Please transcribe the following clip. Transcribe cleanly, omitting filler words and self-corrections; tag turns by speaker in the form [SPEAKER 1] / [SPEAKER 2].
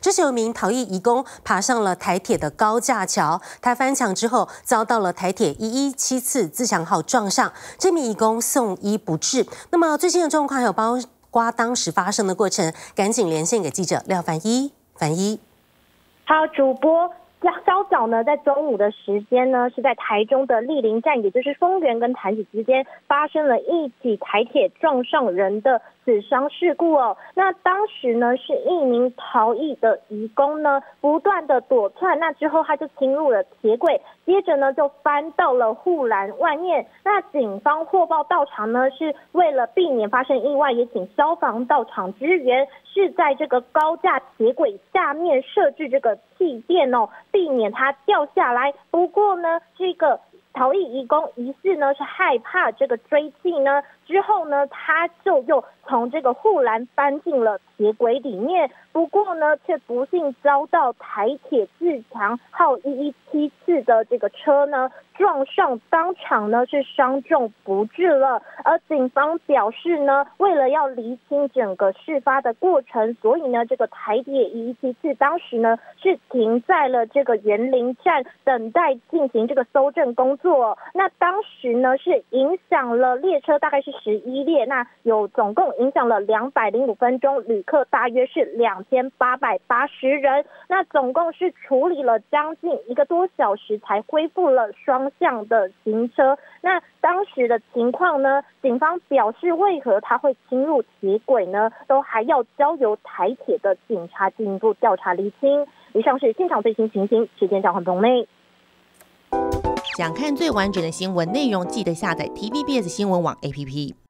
[SPEAKER 1] 这是有名逃逸移工爬上了台铁的高架桥，他翻墙之后遭到了台铁117次自强号撞上，这名移工送医不治。那么最新的状况还有包括当时发生的过程，赶紧连线给记者廖凡一。凡一，
[SPEAKER 2] 好，主播。稍早呢，在中午的时间呢，是在台中的莅林站，也就是丰原跟潭子之间发生了一起台铁撞上人的死伤事故哦。那当时呢，是一名逃逸的移工呢，不断的躲窜，那之后他就侵入了铁轨，接着呢就翻到了护栏外面。那警方获报到场呢，是为了避免发生意外，也请消防到场支援，是在这个高架铁轨下面设置这个气垫哦，避免它掉下来。不过呢，这个逃逸移工疑似呢是害怕这个追击呢，之后呢他就又从这个护栏翻进了铁轨里面。不过呢，却不幸遭到台铁自强号117次的这个车呢撞上，当场呢是伤重不治了。而警方表示呢，为了要厘清整个事发的过程，所以呢，这个台铁117次当时呢是停在了这个园林站，等待进行这个搜证工作。那当时呢是影响了列车大概是11列，那总共影响了205分钟，旅客大约是2880人。那总共是处理了将近1个多小时才恢复了双向的行车。那当时的情况呢，警方表示为何他会侵入铁轨呢，都还要交由台铁的警察进一步调查厘清。以上是现场最新情形，时间交换棚内。
[SPEAKER 3] 想看最完整的新闻内容，记得下载 TVBS 新闻网 APP。